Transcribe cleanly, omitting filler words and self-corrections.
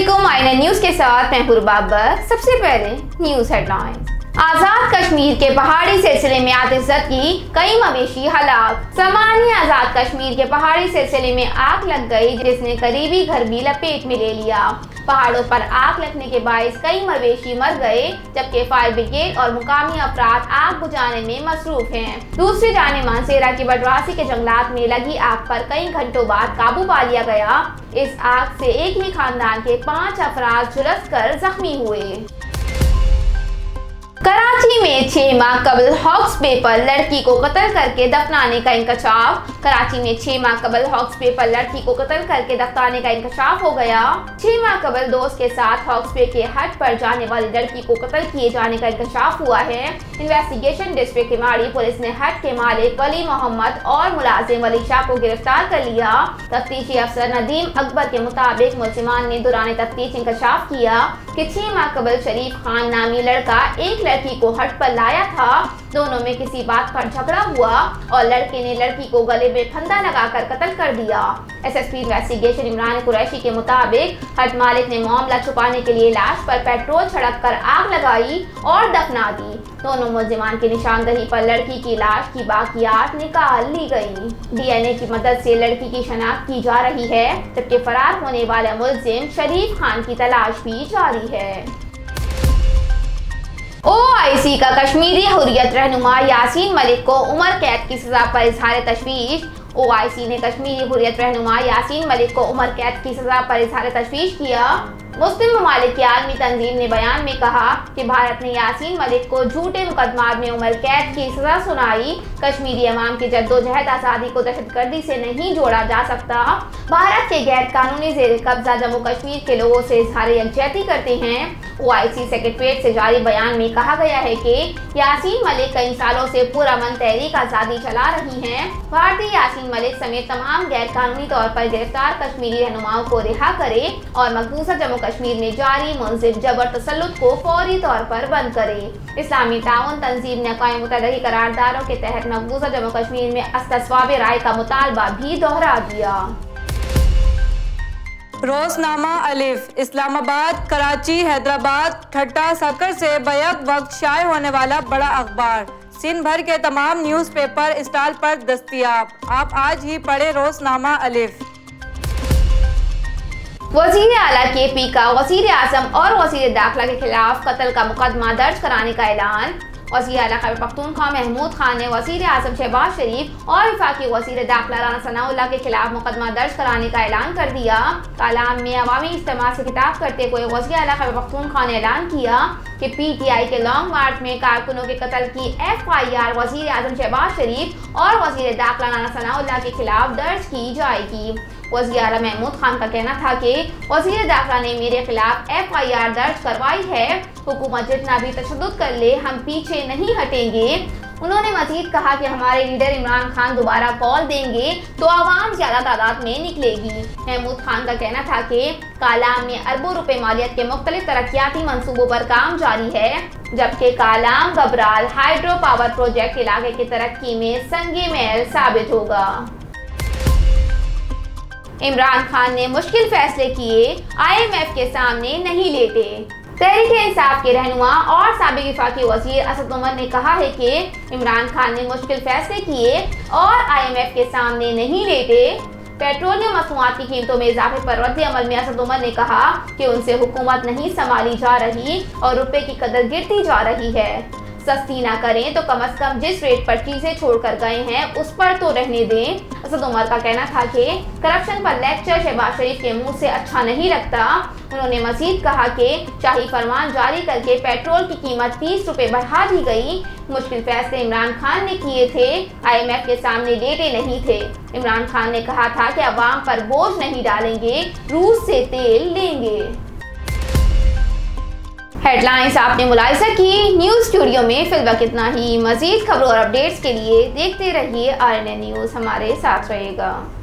अस्सलामुअलैकुम। INA news के साथ मैं बाबर। सबसे पहले न्यूज हेडलाइंस। आजाद कश्मीर के पहाड़ी सिलसिले में आतिशबाजी की कई मवेशी हलाक। सामान्य आजाद कश्मीर के पहाड़ी सिलसिले में आग लग गई, जिसने करीबी घर भी लपेट में ले लिया। पहाड़ों पर आग लगने के बायस कई मवेशी मर गए, जबकि फायर ब्रिगेड और मुकामी अफराद आग बुझाने में मसरूफ हैं। दूसरी जानिब मानसेरा की बडवासी के जंगलात में लगी आग पर कई घंटों बाद काबू पा लिया गया। इस आग से एक ही खानदान के 5 अफराद झुलसकर जख्मी हुए। कराची में 6 माह कबल हॉक्स बे पर लड़की को कत्ल करके दफनाने का इंकशाफ। कराची में 6 माह कबल हॉक्स बे पर लड़की को कत्ल करके दफनाने का इंकशाफ हो गया। 6 माह कबल दोस्त के साथ हॉक्स बे के हट पर जाने वाली लड़की को कत्ल किए जाने का इंकशाफ हुआ है। इन्वेस्टिगेशन डिस्ट्रिक्ट किमाड़ी पुलिस ने हट के मालिक वली मोहम्मद और मुलाजिम वली शाह को गिरफ्तार कर लिया। तफ्तीशी अफसर नदीम अकबर के मुताबिक मुलजिमान ने दौरान तफ्तीश इंकशाफ किया कि 6 माह कबल शरीफ खान नामी लड़का एक लड़की को हट पर लाया था। दोनों में किसी बात पर झगड़ा हुआ और लड़के ने लड़की को गले में फंदा लगाकर कत्ल कर दिया। एसएसपी इन्वेस्टिगेशन इमरान कुरैशी के मुताबिक हट मालिक ने मामला छुपाने के लिए लाश पर पेट्रोल छिड़क कर आग लगाई और दफना दी। दोनों मुलजिमान की निशानदही पर लड़की की लाश की बाकियात निकाल ली गई। डीएनए की मदद से लड़की की शनाख्त की जा रही है, जबकि फरार होने वाला मुलजिम शरीफ खान की तलाश भी जारी है। ओआईसी का कश्मीरी हुर्रियत रहनुमा यासीन मलिक को उम्र कैद की सजा पर इजहार तशवीश। ओआईसी ने कश्मीरी हुर्रियत रहनुमा यासीन मलिक को उम्र कैद की सजा पर इजहार तशवीश किया। मुस्लिम ममालिक की आलमी तंजीम ने बयान में कहा कि भारत ने यासीन मलिक को झूठे मुकदमात में उम्र कैद की सजा सुनाई। कश्मीरी अवाम की जद्दोजहद आज़ादी को दहशतगर्दी से नहीं जोड़ा जा सकता। भारत के गैर कानूनी जेर कब्जा जम्मू कश्मीर के लोगों से इजहार यकजहती करते हैं। ओआईसी सेक्रेटरीट से जारी बयान में कहा गया है कि यासीन मलिक कई सालों से पुरअमन तहरीक आज़ादी चला रही हैं। भारतीय यासीन मलिक समेत तमाम गैर कानूनी तौर पर गिरफ्तार कश्मीरी रहनुमाओं को रिहा करे और मकबूजा जम्मू कश्मीर में जारी मुनसिफ जबर तसल्लुत को फौरी तौर पर बंद करे। इस्लामी ताउन तंजीम ने अक़वाम मुत्तहिदा की करारदारों के तहत मकबूजा जम्मू कश्मीर में अस्तिस्वाब राय का मुतालबा भी दोहरा दिया। रोजनामा अलिफ इस्लामाबाद, कराची, हैदराबाद, ठट्टा, सक्कर से बैक वक्त शाये होने वाला बड़ा अखबार सिंध भर के तमाम न्यूज़पेपर स्टॉल पर दस्तयाब। आप आज ही पढ़े रोजनामा अलिफ। वज़ीर आला KP का वज़ीर आज़म और वज़ीर दाखिला के खिलाफ कत्ल का मुकदमा दर्ज कराने का ऐलान। वज़ीर आला खैबर पख्तूनख्वा महमूद खान ने वज़ीर आज़म शहबाज शरीफ और वफाकी वज़ीर दाखिला राना सनाउल्लाह के खिलाफ मुकदमा दर्ज कराने का ऐलान कर दिया। कालाम में अवामी इज्तिमा से खिताब करते हुए वज़ीर आला खैबर पख्तूनख्वा ने ऐलान किया कि PTI के लॉन्ग मार्च में कारकुनों के कत्ल की FIR वज़ीर आज़म शहबाज शरीफ और वज़ीर दाखिला राना सनाउल्लाह के खिलाफ दर्ज की जाएगी। वज़ीर आला महमूद खान का कहना था कि वज़ीर दाखिला ने मेरे खिलाफ FIR दर्ज करवाई है। हुकूमत जितना भी तशद्दुद कर ले, हम पीछे नहीं हटेंगे। उन्होंने मजीद कहा कि हमारे लीडर इमरान खान दोबारा कॉल देंगे तो आवाम ज्यादा तादाद में निकलेगी। महमूद खान का कहना था कि कालाम में अरबों रुपए मालियत के मुख्तलिफ तरक्याती मंसूबों पर काम जारी है, जबकि Kalam Gabral hydro power project इलाके की तरक्की में संगे मेल साबित होगा। इमरान खान ने मुश्किल फैसले किए, IMF के सामने नहीं लेटे। तहरीक-ए-इंसाफ के रहनुमा और साबिक वफाकी वज़ीर असद उमर ने कहा है कि इमरान खान ने मुश्किल फैसले किए और IMF के सामने नहीं लेटे। पेट्रोलियम मसनूआत की कीमतों में इजाफे पर रद्द अमल में असद उमर ने कहा कि उनसे हुकूमत नहीं संभाली जा रही और रुपए की कदर गिरती जा रही है। सस्ती ना करें तो कम से कम जिस रेट पर चीजें छोड़कर गए हैं उस पर तो रहने दें। असद उमर का कहना था कि करप्शन पर लेक्चर शहबाज शरीफ के मुंह से अच्छा नहीं लगता। उन्होंने मजीद कहा कि शाही फरमान जारी करके पेट्रोल की कीमत 30 रुपए बढ़ा दी गई। मुश्किल फैसले इमरान खान ने किए थे, IMF के सामने लेटे नहीं थे। इमरान खान ने कहा था कि अवाम पर बोझ नहीं डालेंगे, रूस से तेल लेंगे। हेडलाइंस आपने मुलाहिजा की। न्यूज़ स्टूडियो में फिल वक्त इतना ही। मजीद खबरों और अपडेट्स के लिए देखते रहिए RNA न्यूज़। हमारे साथ रहेगा।